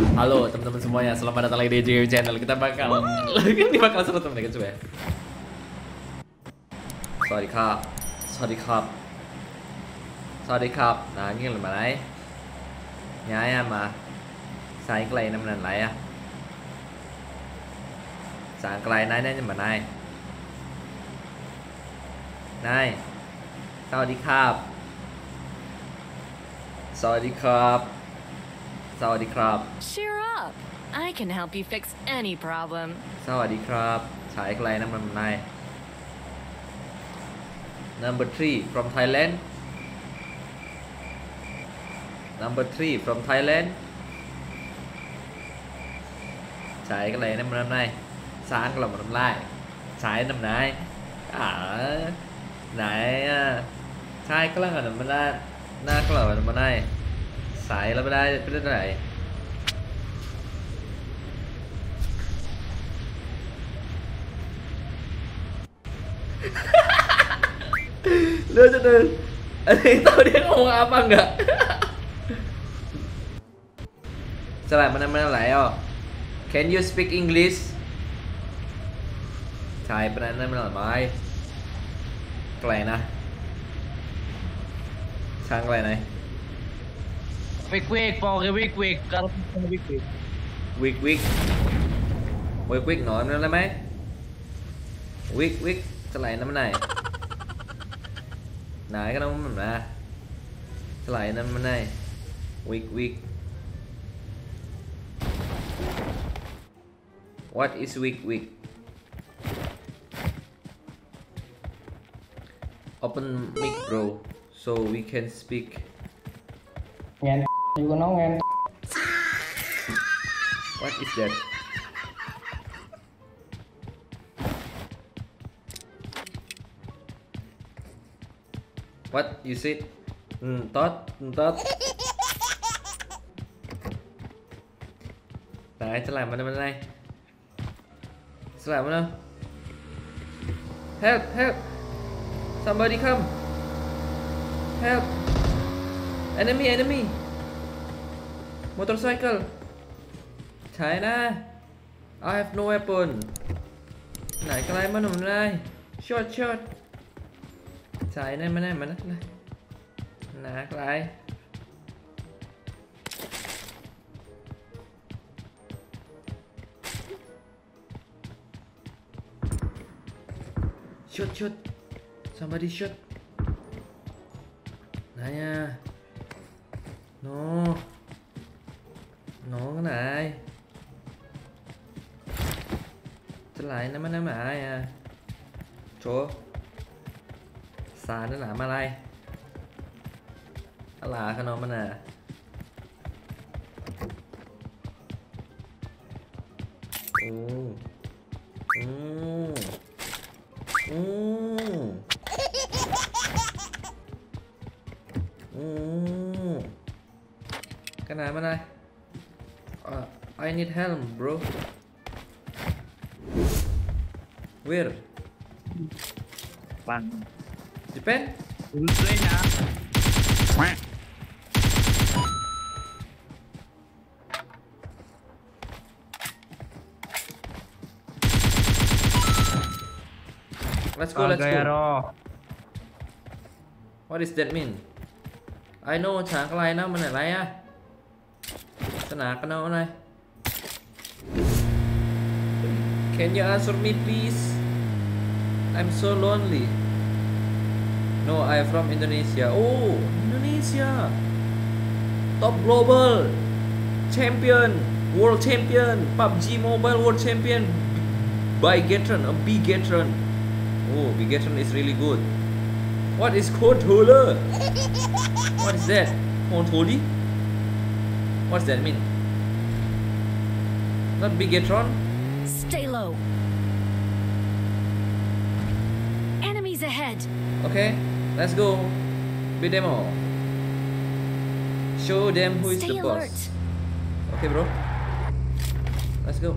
Halo teman-teman semuanya, selamat datang lagi di JW Channel. Kita bakal ini bakal seru teman kita coba ya. Sorry Cup, sorry Cup, sorry Cup. Nah ini là đấy nhái em mà sai cái này năm lần lại á, sai cái này này nhưng mà này sao đi Cup, sao đi Cup, sao đi Cup. Cheer up. I can help you fix any problem. สวัสดีครับฉายไกลน้ำมันใน Number 3 from Thailand Number 3 from Thailand ฉายไกลน้ำมันในsáng cái là một năm laiฉายnăm nay này sai cái là năm nay na cái là năm nayฉายlà bên đây bên này Lu sudah ada yang tahu dia ngomong apa enggak? Salah mana-mana lah ya. Can you speak English? Thai bên này là mai. Cái này nè. Sang cái này. Quick, for the quick, gotta quick. Quick nói nó là mấy. Quick, cái này năm này. Này cái đó mình ra. Cái này năm bên này. Weak. What is weak? Open mic bro, so we can speak. Nghe như con nó nghe. What is that? What you said? Tốt. Đấy, sẽ làm bên đây. Sẽ làm đâu? Help! Somebody come! Help! Enemy! Motorcycle! China! I have no weapon. Này cái này mà nằm đây. Shot. Chạy này mà này. Nè cái này. Shoot. Somebody shoot. Này nha. No cái này. Trở lại nó mà ai à. Chỗ. Xa nó làmอะไรอะไรขนมมันน่ะcái này bên đây I need help bro where Bằng Japan lên nhà. Let's go. What does that mean? I know ฉากอะไรนะมันอะไรอ่ะสนามกันเอาอะไร Can you answer me please? I'm so lonely. No, I'm from Indonesia. Oh, Indonesia. Top global champion, world champion, PUBG Mobile world champion. Bigatron, a Bigatron. Oh, Bigatron is really good. What is controller? What is that? Controller? What does that mean? Not Bigatron? Stay low. Enemies ahead. Okay, let's go. Beat them all. Show them who is Stay the alert. boss. Okay, bro. Let's go.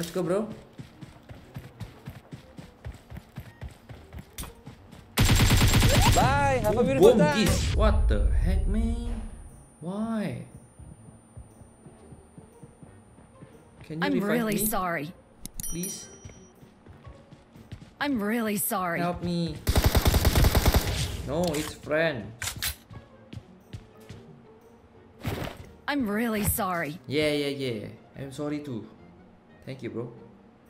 Let's go, bro. Bye. Have a Oh, beautiful boom, time. geez. What the heck, man? Why? Can you I'm revive really me, sorry. please? I'm really sorry. Help me. No, it's friend. I'm really sorry. Yeah. I'm sorry too. Thank you, bro.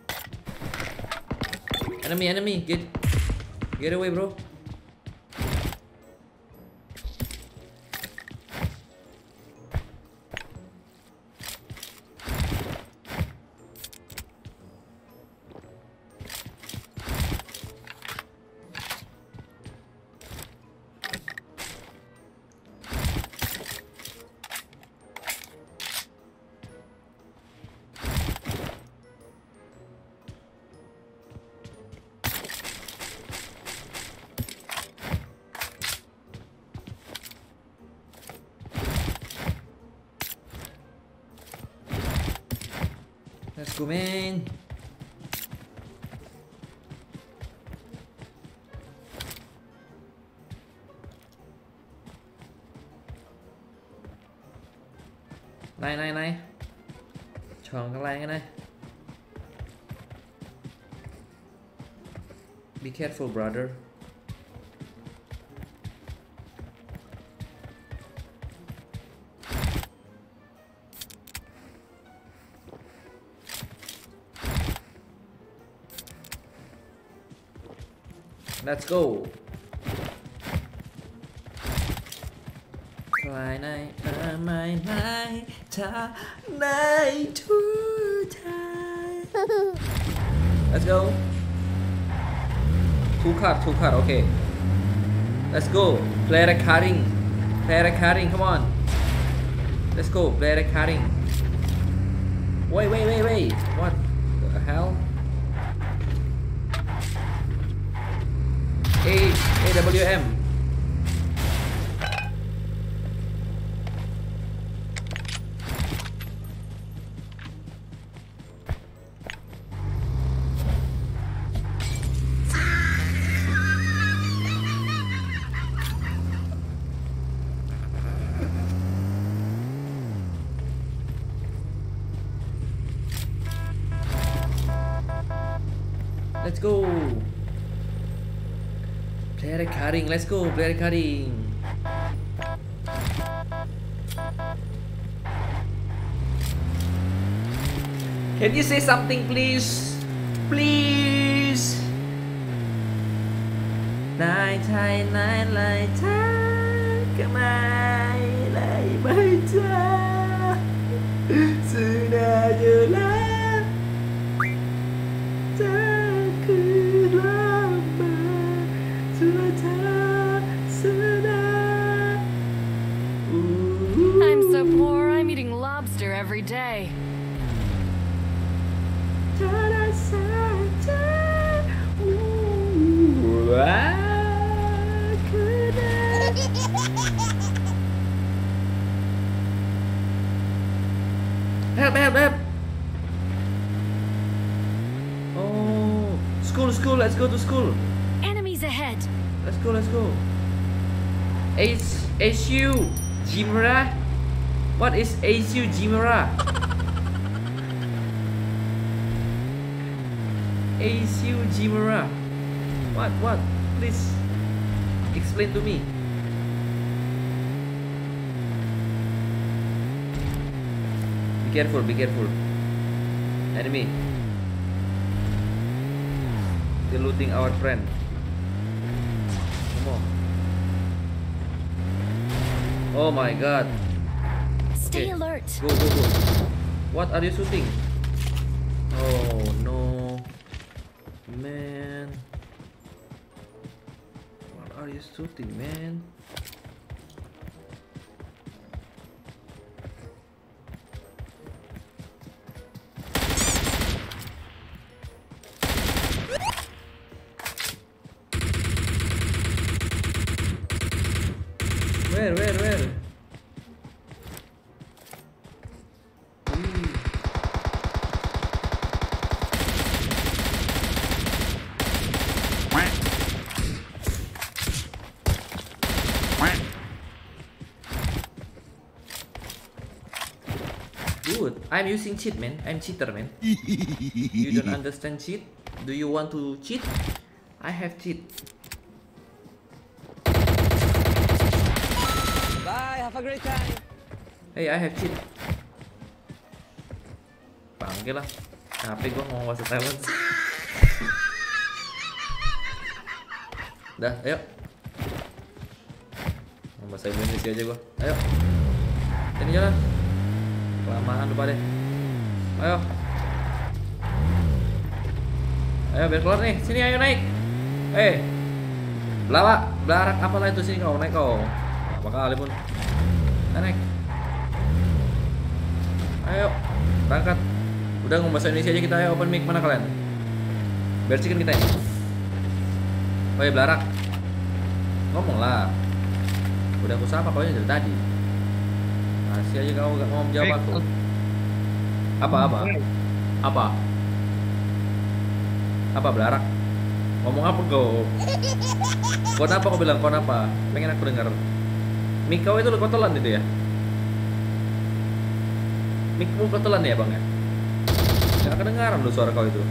Enemy. Get away, bro. Let's go, man. Này chọn cái này này. Be careful, brother. Let's go. Kleine mein ta nei tu Let's go. Two card, okay. Let's go. Play the carding. Come on. Let's go. Play the carding. Wait. What the hell? AWM. Let's go. Play the carding. Let's go. Play the carding. Can you say something, please? Please. Nine time, nine light time. Come on, lại bay cha. Sudah jelas. Takut lama. I'm so poor, I'm eating lobster every day. Help. Oh, school, let's go to school. Enemies ahead. Let's go. HU Jimura. What is HU Jimura? HU Jimura. What? Please explain to me. Be careful. Enemy. They're looting our friend. Come on. Oh my god. Stay Okay. alert. Go. What are you shooting? Oh no. Man. What are you shooting, man? Where? good. I'm using cheat, man. I'm cheater, man. You don't understand cheat? Do you want to cheat? I have cheat. Bye, have a great time. Hey, I have cheat. Panggil lah. HP gua mau WhatsApp talent. Dah, ayo. Mau bahasa Indonesia aja gua. Ayo. Sini jalan. Kelamaan lupa deh. Ayo. Ayo biar keluar nih. Sini ayo naik. Belarak apalah itu, sini kau naik kau. Apa kali pun. Naik. Ayo. Berangkat. Udah ngomong bahasa Indonesia aja kita, ayo open mic, mana kalian? Biar chicken kita ini. Woi belarak. Ngomong lah. Udah aku sapa kau dari tadi. Masih aja kau gak mau jawab aku. Apa belarak? Ngomong apa kau? Kenapa kau bilang kau apa? Pengen aku dengar. Mic kau itu kotolan itu ya? Micmu kotolan ya bang ya? Gak kedengaran lu suara kau itu.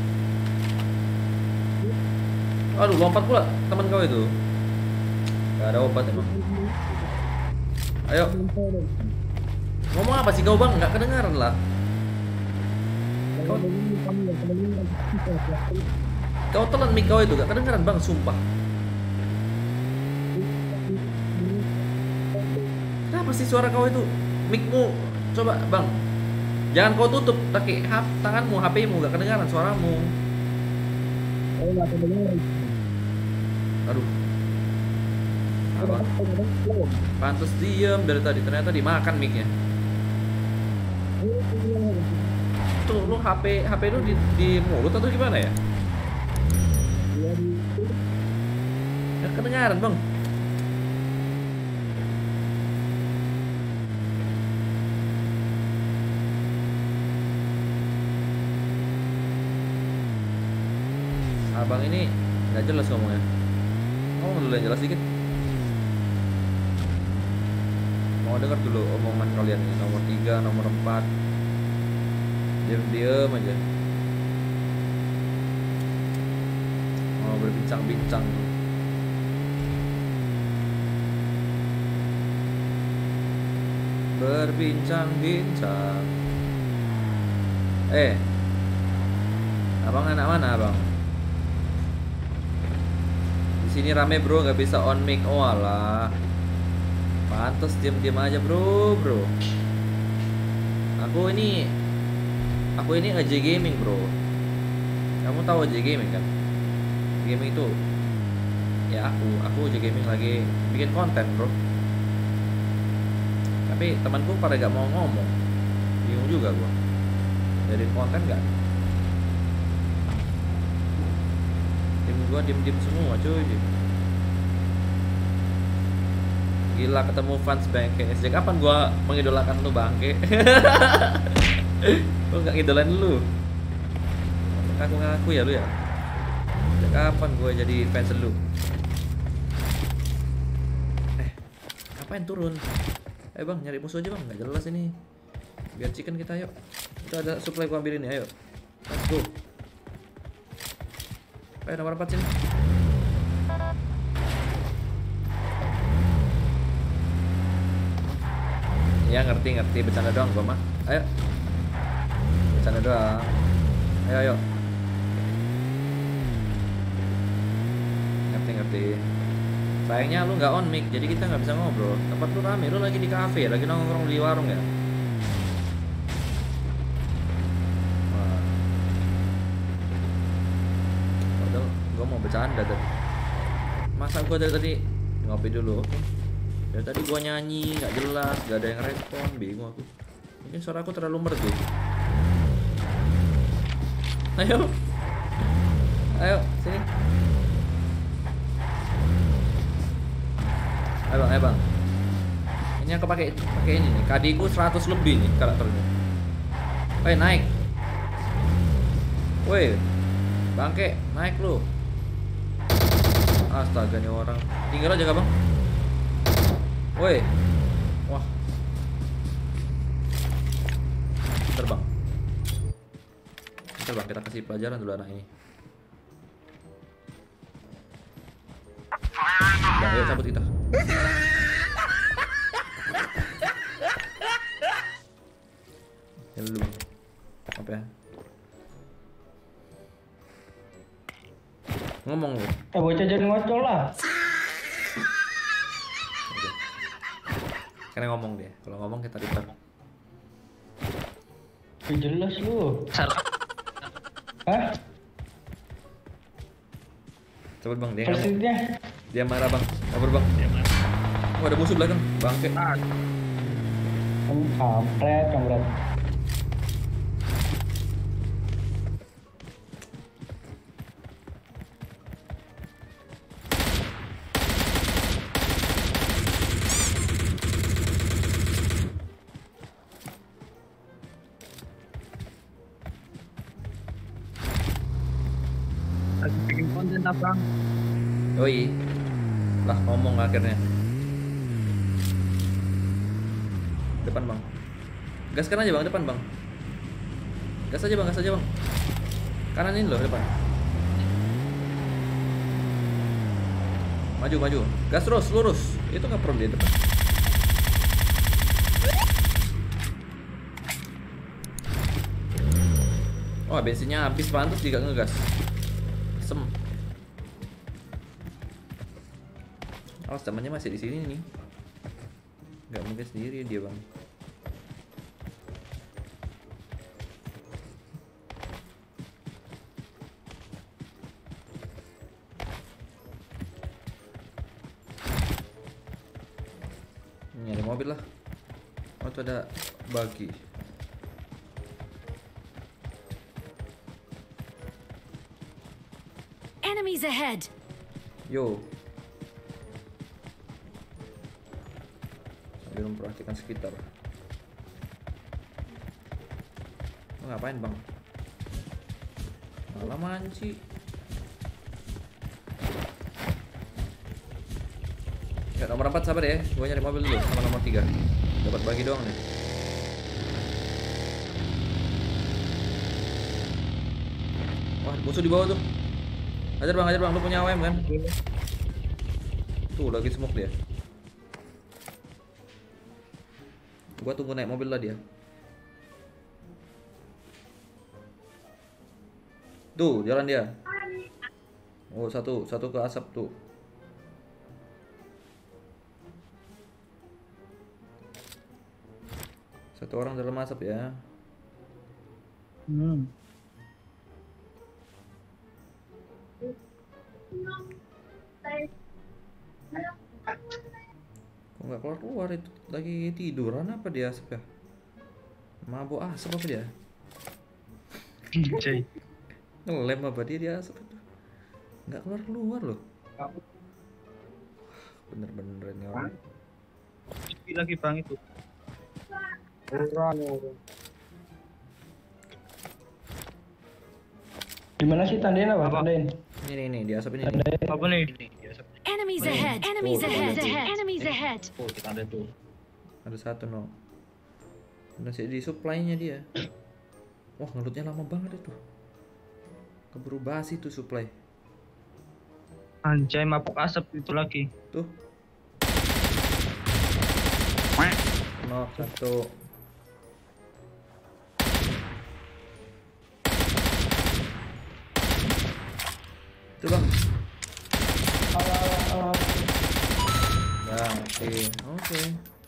Aduh lompat pula teman kau itu. Gak ada obat emang. Ayo. Ngomong apa sih kau bang? Gak kedengaran lah. Kau telan mic kau itu gak kedengaran bang, sumpah. Kenapa sih suara kau itu? Micmu coba bang. Jangan kau tutup pakai tanganmu, HP-mu gak kedengaran suaramu. Aduh. Apa? Pantes diem dari tadi, ternyata dimakan mic-nya. Tuh, lu HP lu di mulut atau gimana ya? Gak kedengaran bang. Abang ini nggak jelas ngomongnya. Ngomong dulu yang jelas dikit. Mau dengar dulu omongan kalian nih, nomor 3, nomor 4. Diam aja. Mau berbincang-bincang. Berbincang-bincang. Abang anak mana abang? Di sini rame bro, nggak bisa on mic. Oh alah. Pantes diam-diam aja bro. Aku ini AJ Gaming bro. Kamu tahu AJ Gaming kan? Gaming itu ya aku AJ Gaming lagi bikin konten bro. Tapi temanku pada gak mau ngomong. Bingung juga gua. Jadiin konten gak? Tim gua diem-diem semua cuy. Gila ketemu fans bangke. Sejak kapan gua mengidolakan lu bangke? Gua gak ngidolain lu. Ngaku-ngaku ya lu ya. Sejak kapan gua jadi fans lu? Ngapain turun? Bang nyari musuh aja bang, nggak jelas ini. Biar chicken kita yuk. Itu ada supply gua ambilin nih, ayo. Let's go. Ayo nomor 4 sini. Ya ngerti bercanda doang gua mah. Ayo. Bercanda doang. Ayo. Ngerti. Sayangnya lu nggak on mic, jadi kita nggak bisa ngobrol. Tempat lu rame, lu lagi di cafe, lagi nongkrong di warung ya. Wah. Padahal gua mau bercanda tuh. Masa gua dari tadi ngopi dulu, oke? Dari tadi gua nyanyi, nggak jelas, nggak ada yang respon, bingung aku. Mungkin suara aku terlalu merdu. Ayo, sini. Ayo bang. Ini aku pakai ini nih. KD ku 100 lebih nih karakternya. Woi naik. Woi, bangke naik lu. Astaga nih orang. Tinggal aja bang. Woi. Wah. bangkel bang, kita kasih pelajaran dulu anak ini. Bang, ayo cabut kita. Ya dulu bang. Apa ya? Ngomong lu. Bocah jadi ngocol lah. Oke. Karena ngomong dia. Kalau ngomong kita repair. Jelas lu. Hah? Coba bang, dia ngomong. Persisnya. Dia marah bang. Kabur bang. Oh, ada musuh belakang. Bangke. Kampret. Lagi bikin konten apa? Oi. Lah ngomong akhirnya. Depan bang. Gaskan aja bang, depan bang. Gas aja bang. Kanan ini loh depan. Maju. Gas terus, lurus. Itu nggak perlu di depan. Wah, bensinnya habis, pantas juga ngegas. Sem. Awas, temannya masih di sini nih. Nggak mungkin sendiri dia bang. Ini ada mobil lah. Oh, itu ada buggy. Enemies ahead! Yo. Sambil memperhatikan sekitar. Oh, ngapain bang? Malah manci. Ya, nomor 4 sabar ya. Gua nyari mobil dulu sama nomor 3. Dapat bagi doang nih. Wah, musuh di bawah tuh. Ajar bang, lu punya AWM kan? Tuh lagi smoke dia. Gua tunggu naik mobil lah dia. Tuh jalan dia. Oh, satu ke asap tuh. Satu orang dalam asap ya. Kok nggak keluar itu, lagi tiduran apa dia asap ya? Mabuk asap apa dia? Jay. Ngelem apa dia asap itu? Nggak keluar loh. Bener-bener ini orang. Sepi lagi bang itu. Gimana sih tandain apa? Tandain. Ini di asap ini. Apa nih? Enemies ahead! Enemies Oh, ahead! ada. Enemies ahead! Oh, kita ada tuh. Ada satu no. Masih di supply-nya dia. Wah, ngelutnya lama banget itu. Keburu basi tuh supply. Anjay, mabuk asap itu lagi. Tuh. Knock satu. Tuh bang. Bang, oke.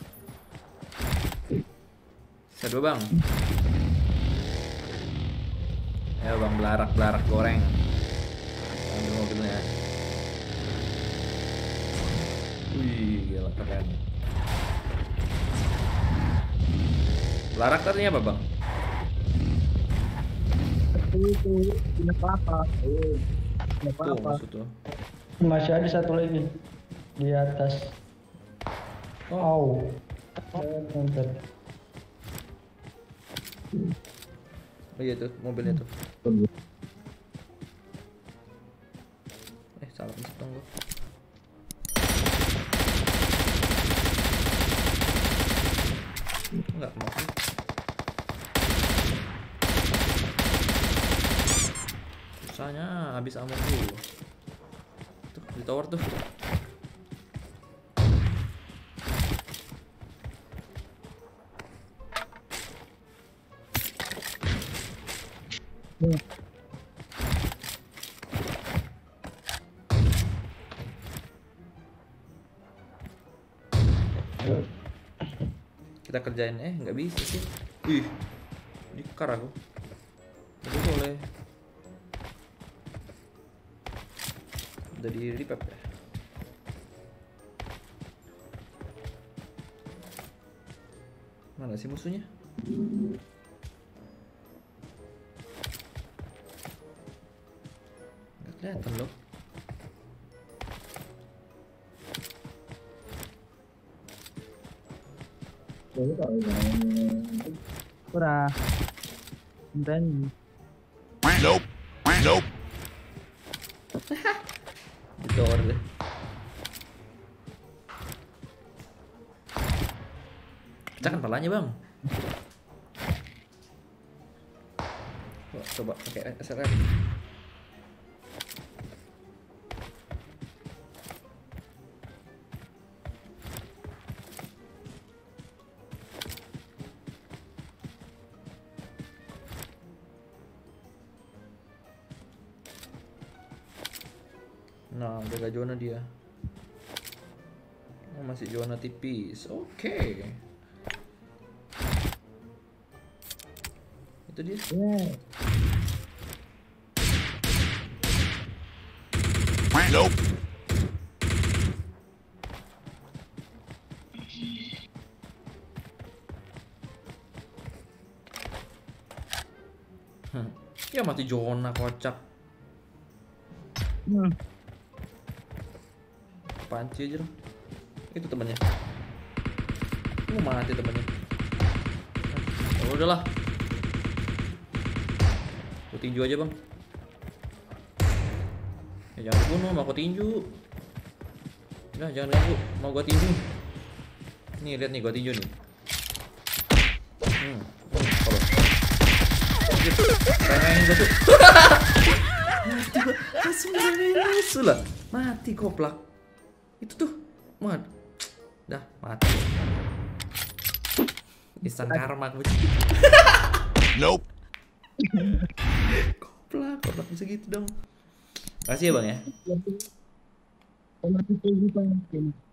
Satu bang. Ayo bang, belarak goreng. Ambil mobilnya. Wih, gila keren. Belarak tadinya apa bang? Itu punya apa? Punya Tuh apa? maksud tuh. Masih ada satu lagi di atas. Oh. Bentar. Oh iya tuh, mobilnya tuh. Salah pencet dong gua. Enggak mau sih. Makanya habis ammo tuh. Tuh di tower tuh. Kita kerjain nggak bisa sih. Ih, dikar aku. Tapi boleh. Udah di repap ya. Mana sih musuhnya? Nggak kelihatan loh. Ora. Dan Di tower deh. Pecahkan palanya bang. Coba pakai SLR. Nah, jaga zona dia. Oh, masih zona tipis. Oke. Itu dia. Ya mati zona kocak. Panci aja dong. Itu temannya. Mati temannya. Oh, udahlah. Gua tinju aja, Bang. Ya jangan bunuh, mau gua tinju. Udah, jangan ganggu, mau gua tinju. Nih, lihat nih gua tinju nih. Kalau. Pengen gua tuh. Mati gua. Langsung musuh lah. Mati koplak. Itu tuh. Dah, mati. Instan karma aku. Nope. Koplak bisa gitu dong. Makasih ya bang ya.